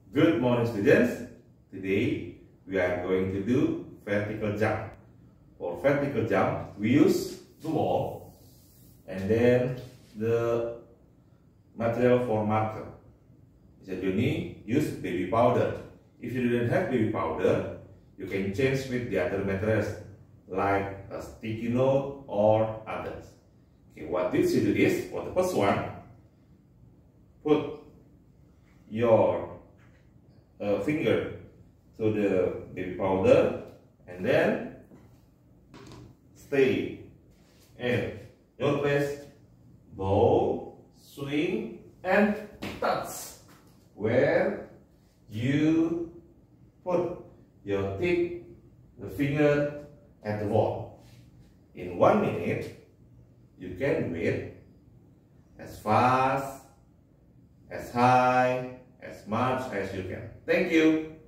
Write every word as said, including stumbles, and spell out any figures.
Good morning, students. Today we are going to do vertical jump. For vertical jump, we use the wall and then the material for marker. Mister Joni use baby powder. If you didn't have baby powder, you can change with the other materials like a sticky note or others. Okay, what this you do is, for the first one, put your uh, finger to the baby powder and then stay in your place, bow, swing and touch where you put your tip, the finger at the wall. In one minute, you can do it as fast, as high, as much as you can. Thank you.